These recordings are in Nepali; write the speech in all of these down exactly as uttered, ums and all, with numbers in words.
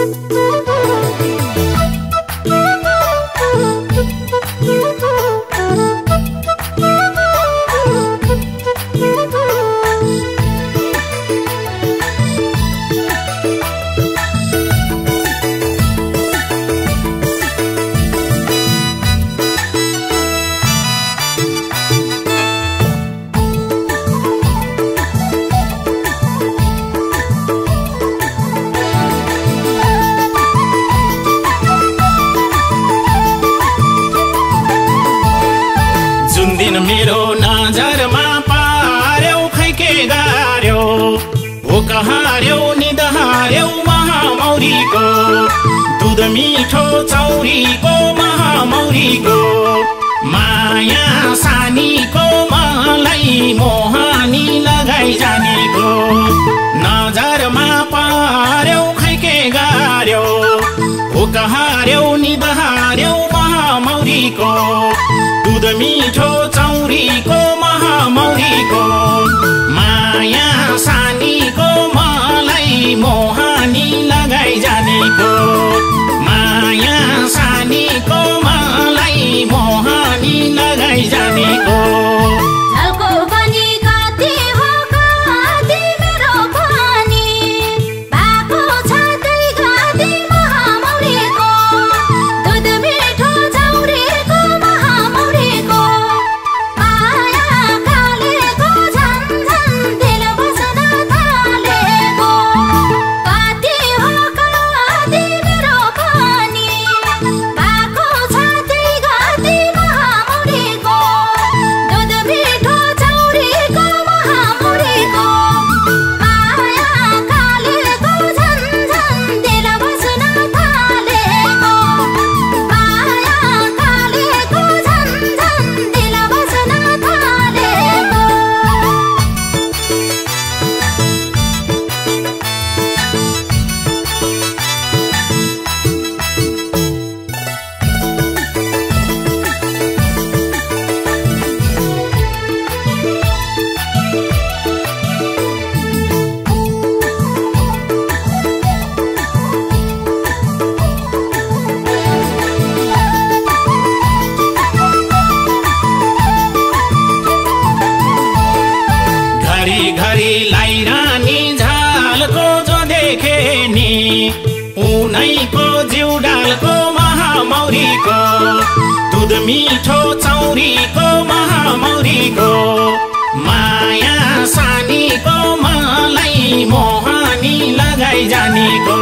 मेरो नजरमा पार्यौ खै के गर्यौ भोक हार्यौ निद हार्यौ महामौरीको दुध मिठो चौरीको महामौरीको माया सानीको मलाई मोहानी लगाई जानेको नजरमा पार्यौ खै के गर्यौ भोक हार्यौ निद हार्यौ महामौरीको दुध मिठो चौरीको महामौरीको माया सानीको मलाई मोहानी लगाई जानेको माया सानीको मलाई मोहानी लगाई जानेको घरी लाइरानी झालको जो देखे नि उनैको जिउडालको महामौरीको दुध मिठो चौरीको महामौरीको माया सानीको मलाई मोहानी लगाई जानेको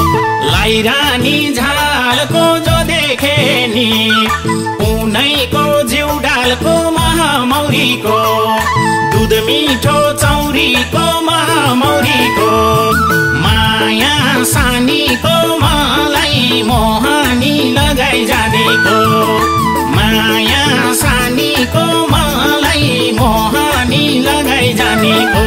लाइरानी झालको जो देखे नि उनैको जिउडालको महामौरीको दुध मिठो चौरीको महामौरीको माया सानीको मलाई मोहानी लगाई जानेको माया सानीको मलाई मोहानी लगाई जानेको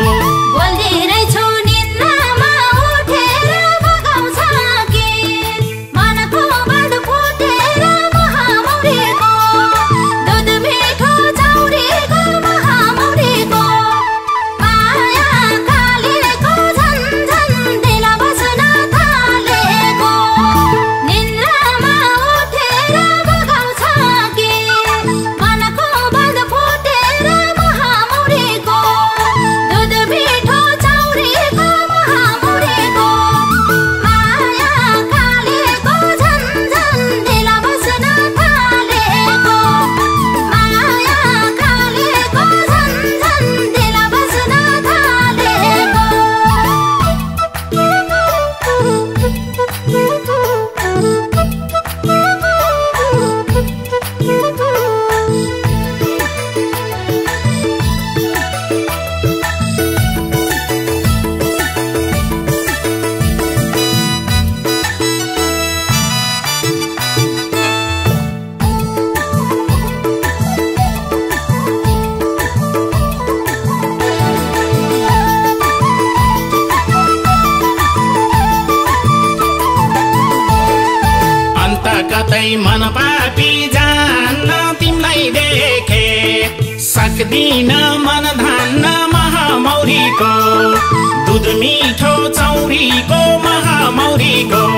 कतै मन पापी जान्न तिमलाई देखे सक्दिन मन धान्न महामौरीको दुध मिठो चौरीको महामौरीको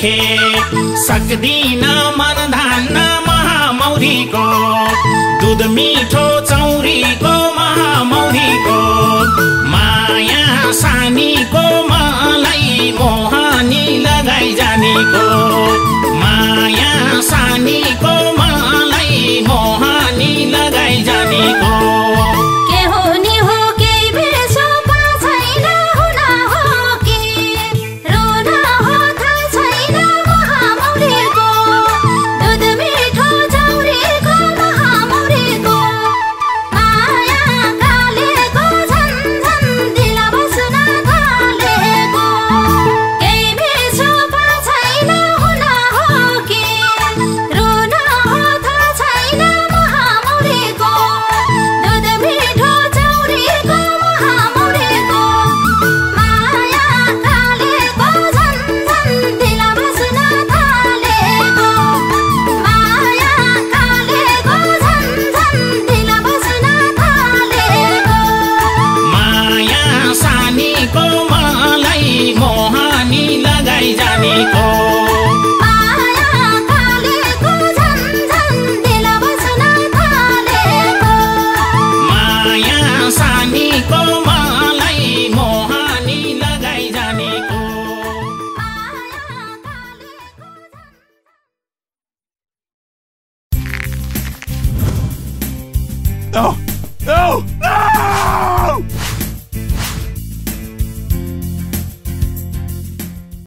देखे सक्दिन मन धान्न महामौरीको दुध मिठो चौरीको महामौरीको माया सानीको मलाई मोहानी लगाई जानेको माया सानीको मलाई मोहानी लगाई जानेको Oh,